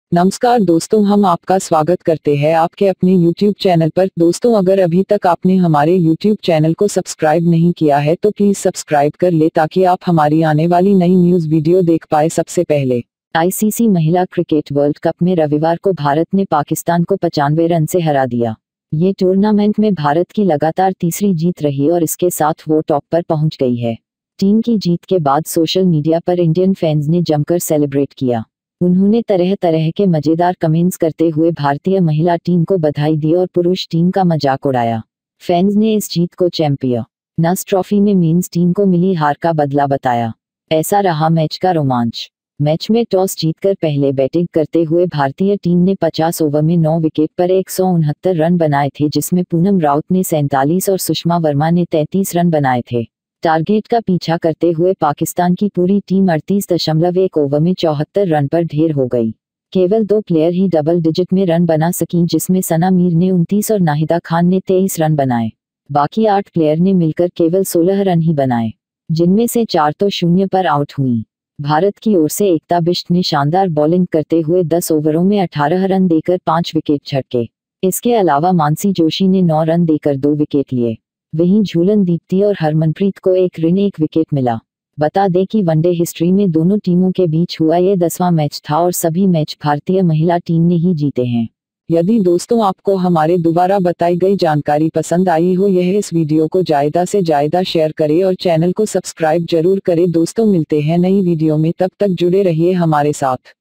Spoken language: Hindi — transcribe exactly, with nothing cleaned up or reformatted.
नमस्कार दोस्तों, हम आपका स्वागत करते हैं आपके अपने YouTube चैनल पर। दोस्तों, अगर अभी तक आपने हमारे YouTube चैनल को सब्सक्राइब नहीं किया है तो प्लीज सब्सक्राइब कर ले ताकि आप हमारी आने वाली नई न्यूज वीडियो देख पाए सबसे पहले। आईसीसी महिला क्रिकेट वर्ल्ड कप में रविवार को भारत ने पाकिस्तान को पचानवे रन से हरा दिया। ये टूर्नामेंट में भारत की लगातार तीसरी जीत रही और इसके साथ वो टॉप पर पहुंच गई है। टीम की जीत के बाद सोशल मीडिया पर इंडियन फैंस ने जमकर सेलिब्रेट किया। उन्होंने तरह तरह के मजेदार कमेंट्स करते हुए भारतीय महिला टीम को बधाई दी और पुरुष टीम का मजाक उड़ाया। फैंस ने इस जीत को चैंपियंस ट्रॉफी में मेंस टीम को मिली हार का बदला बताया। ऐसा रहा मैच का रोमांच। मैच में टॉस जीतकर पहले बैटिंग करते हुए भारतीय टीम ने पचास ओवर में नौ विकेट पर एक सौ उनहत्तर रन बनाए थे, जिसमें पूनम राउत ने सैंतालीस और सुषमा वर्मा ने तैंतीस रन बनाए थे। टारगेट का पीछा करते हुए पाकिस्तान की पूरी टीम अड़तीस दशमलव एक ओवर में चौहत्तर रन पर ढेर हो गई। केवल दो प्लेयर ही डबल डिजिट में रन बना सकीं, जिसमें सना मीर ने उनतीस और नाहिदा खान ने तेईस रन बनाए। बाकी आठ प्लेयर ने मिलकर केवल सोलह रन ही बनाए, जिनमें से चार तो शून्य पर आउट हुई। भारत की ओर से एकता बिष्ट ने शानदार बॉलिंग करते हुए दस ओवरों में अठारह रन देकर पाँच विकेट झटके। इसके अलावा मानसी जोशी ने नौ रन देकर दो विकेट लिए। वहीं झूलन दीप्ति और हरमनप्रीत को एक रन एक विकेट मिला। बता दें कि वनडे हिस्ट्री में दोनों टीमों के बीच हुआ ये दसवां मैच था और सभी मैच भारतीय महिला टीम ने ही जीते हैं। यदि दोस्तों आपको हमारे द्वारा बताई गई जानकारी पसंद आई हो, यह इस वीडियो को ज्यादा से ज्यादा शेयर करें और चैनल को सब्सक्राइब जरूर करें। दोस्तों, मिलते हैं नई वीडियो में, तब तक जुड़े रहिए हमारे साथ।